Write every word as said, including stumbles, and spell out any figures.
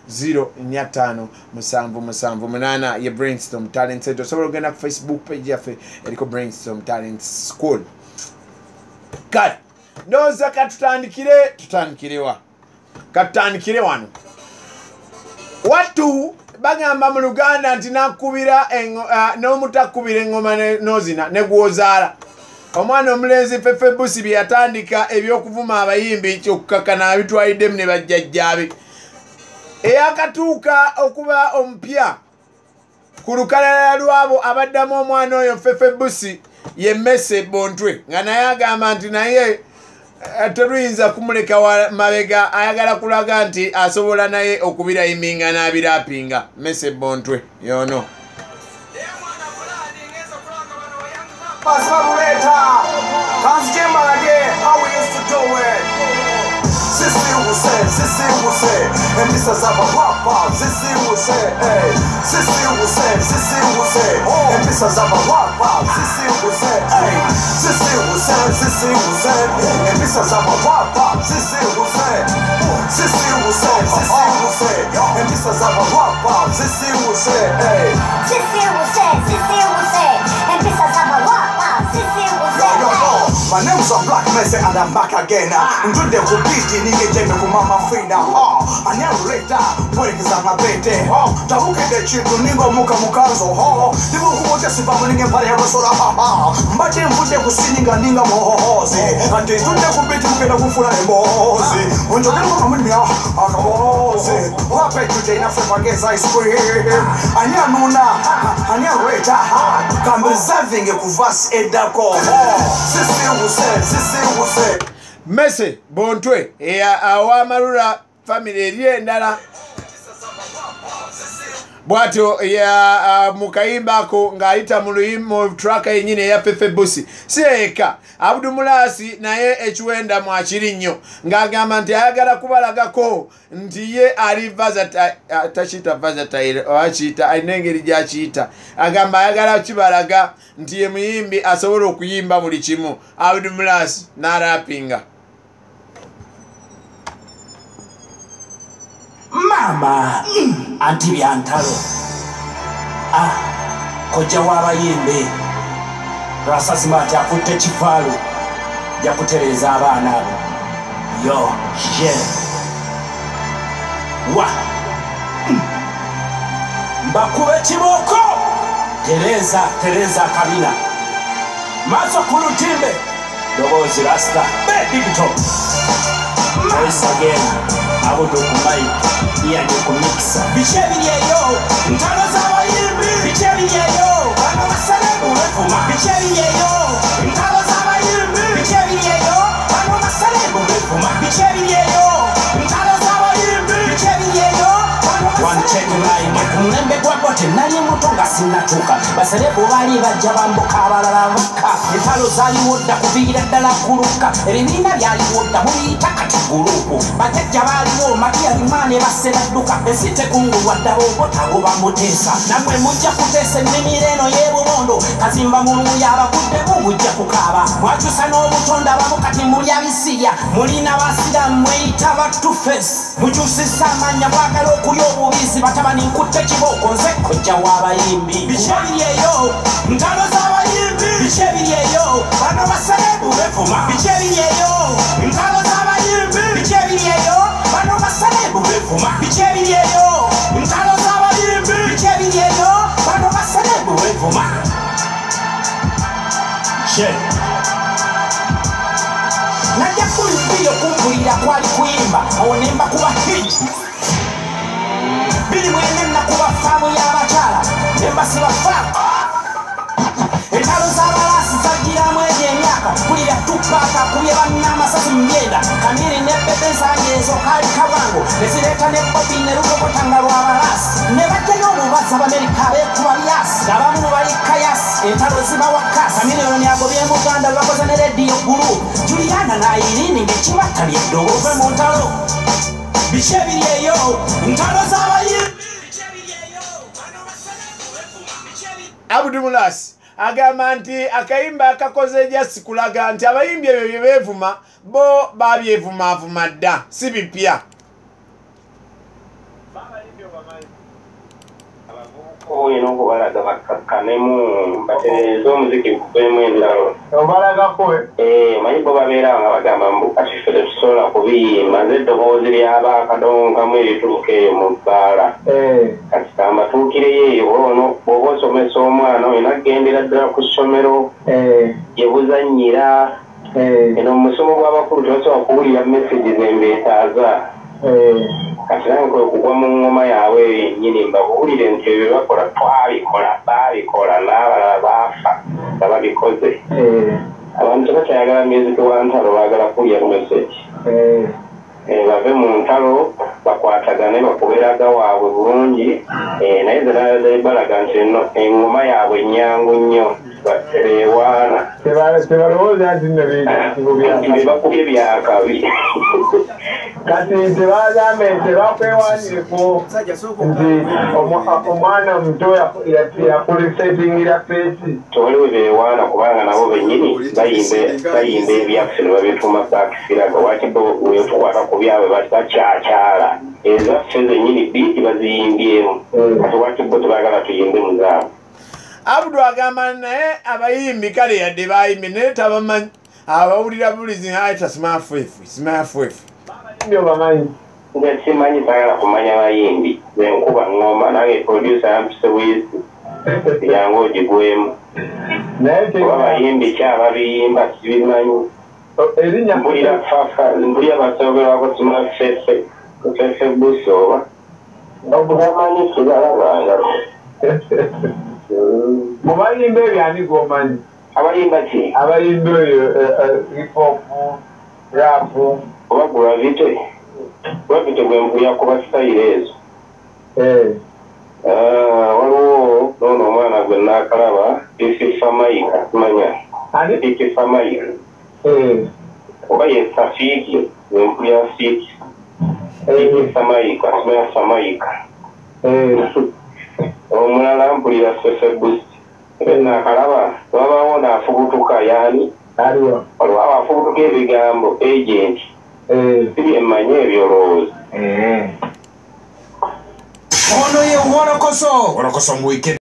zero nya tano musanvu musanvu munana ye Brainstorm Talent Center. So we're gonna Facebook page yafe eriko Brainstorm Talent School. Kati ndoza katutandikire tutandikirewa katutandikire wano watu bagamba mu Luganda nti nakubira uh, n'omutakubira engoma nozina ne gwozala omwana omulenzi Fefe Busi bye yatandika ebyokuvuma abayimbi kyokukakana abitwaliddemu ne bajjajjaabe eyakatuuka okuba omupya ku lukalala lwabo abaddamu omwana oyo Fefe Busi ye Mese Bontwe nga naye agamba nti naye teruyinza kumuleka mabega ayagala kulaga nti asobola naye okubira iminga n'abirapinga Mese Bontwe yono Sissy will say, Sissy will say, and this is our papa. Sissy will say, hey. Sissy will say, Sissy will say, oh, and this is our papa. Sissy will say, hey. Sissy will say, Sissy will say, and this is our papa. Sissy will say, Sissy will say, Sissy will say, and this is our papa. Sissy will say, hey. Sissy will say, Sissy will say, and this is our papa. Sissy will say, hey. My name's on Black Mesa and I'm back again. Into the Kubiti, Nigga Jemmy Kumama Frida. Oh, I never read that. When it's on my bed. Oh, Tabuka the children, Nigo Muka Mukazo. Oh, the one who was just about to get by a Rosola. But then put them singing a Ninga Mohose. And they don't have to be together with Fula and Mose. When you're going to me, I'm Mose. What bet today? After I guess I scream. I never know now. I never read that. I'm reserving a Kuvas Edako. Sister. Mese Bontwe ya awamarura family liye ndala bwato ya uh, mukayimba ko ngayita mu luyimo track yenyine ya Fefe Busi seka Abdu Mulasi naye ekiwenda mu akiri nnyo ngagamba nti ayagala kubalagako nti ye ali vazata tachita vazata ile achita ainengeri gyachita agamba ayagala kibalaga nti ye muyimbi asobola okuyimba buli kimu Abdu Mulasi narapinga Mama mm. Anti byantalo ah koja w'abayimbe rasa simati akutte kifalu yakutereza abana abo yo je wa mm. Mbakube kiboko Tereza Tereza Kabina maso kulutimbe dobozi rasta be digital voice again abo do kumai iya ni kumixa bichebi yeyo ntalo z'abayimbi bichebi yeyo bana basalebu refuma bichebi yeyo ntalo z'abayimbi bichebi yeyo bana basalebu refuma bichebi yeyo ntalo z'abayimbi bichebi yeyo one check line kumlembe kwa bote nani mutonga sinatuka basalebu bali bajja bambuka abalala bakka ntalo zaliwodda kuviira ddala kuluka ebibiina byaliwodda muyita kati gulupu bajjajja baliwo makia limane basedduka esite kungulwa ddala obotabo bamuteesa namwe mujja kuteesa ennimiro eno y'ebubondo kazimba muluya abakudde mujja kukaaba mwakyusa n'obutonda abamu kati muli abisiya mulina basiramu mweyita ba two-face mukyusisa amanya bwagala okulya obubizi batabani nkutte kiboko nze kojja w'abayimbi bikyebiryeyo ntalo z'abayimbi bikyebiryeyo bano basalebu bevuma bikyebiryeyo ntalo z'abayimbi bikyebiryeyo bano basalebu bevuma bikyebiryeyo ntalo z'abayimbi bikyebiryeyo bano basalebu bevuma je najja kulibiri okumpulira kwali kuyimba awo nemba kuba hit biri mwene nakuba faamu y'abakyala nemba siba faamu entalo z'abalasi zagiramu egyo emyaka kulira tupaka kubye bannamasasu mbyenda kamiri nebbebe ensanje ezo kali kabwango nezireeta ne bobi ne lukokotanga lw'abalasi ne bajja n'obubazi abamerika beekuba byasi abamu balikka yasi entalo zibawa kasi kamiliyoni agobye muganda lwakoze ne rediyo gulu juliana nayirini ng'ekibatta ly'eddobooze mu ntalo biki ebiryeyo ntalo z'abayimbi Abdu Mulasi agamba nti akayimba akakoze jasi kulaga nti abayimbi ebyo bye beevuma bo babyevumaavuma dda si bipya Oyina okubalaga bakakkanemu batereeze omuziki guvemu endalo. Obalagako eh manyi bo babeera nga bagamba mbu kati ffe tetusobola kubiyimba nze eddoboozi lyaba akadongamu erituuka eyo mu bbaala kati kambatuukireyo eyo ono bw'oba osomesa omwana oyina kugendera ddala ku ssomero gye buzannyira eno mu musomo gw'abakulu tebasobola kuwulira messages embeetaaza kati nange kwe kugwa mu ngoma yaabwe yennyini mbabuulire nti ebyo bakola twabikola baabikola n'abalala baafa nga babikoze abantu tebakyayagala music wa ntalo baagala kuwulira message bave mu ntalo bakwatagane bakuberaga waabwe bulungi naye ze naye balaga nti engoma yaabwe ennyangu nnyo batereewaana tebalowooza nti nno bye bakubye byakabi kati tebagambe tebakwewanireko nti omwana omuto yakulisetingira feesi tewaliwe beewaana kubanga nabo bennyini bayimba ebyaffe ne babituuma baakifiraga wakibo wetukwata ku byabwe bakyakyala ezaffe zennyini biiti baziyimbyemu kati wakibo tebaagala tuyimbe mu zaabwe. Abdu agamba naye abayimbi kale yadde bayimbye naye tabamanyi abawulira bulizi ayita simafwefu simafwefu ndio bamanyi nze simanyi sagala kumanya bayimbi zenkuba ngoma nange producer yampise wiisi yange ogigwemu oba bayimbi ki ababiyimba sibimanyi mpulira fafa mpulira basoberwako simafefe fefe busi oba obugamanyi sigalabanga mu bayimba ebyani g'omanyi abayimba ki abayimba oyo hip-hop rapu oba gravite gravite gwempulira kuba sitayiro ezo waliwo noono omwana gwe naakalaba ififa mayika manya ififa mayika oba ye safiiki gwempulira fiiki ififa mayika simanya samayika omulala mpulira fefe naakalaba wabawo naafubutuka yani waliwo abafubutuka ebigambo agent sibyemmanye ebyolowooza ono ye wolokoso wolokoso mu weekend